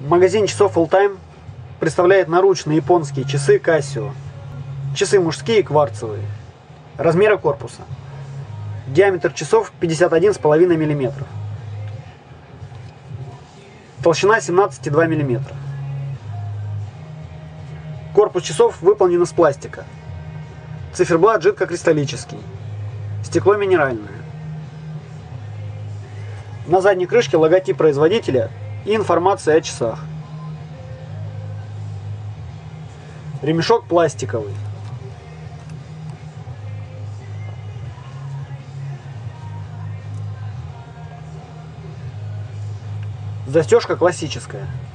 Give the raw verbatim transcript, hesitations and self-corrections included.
Магазин часов All-Time представляет наручные японские часы Casio. Часы мужские, кварцевые. Размеры корпуса. Диаметр часов пятьдесят один и пять миллиметров. Толщина семнадцать и два миллиметра. Корпус часов выполнен из пластика. Циферблат жидкокристаллический. Стекло минеральное. На задней крышке логотип производителя и информация о часах. Ремешок пластиковый. Застежка классическая.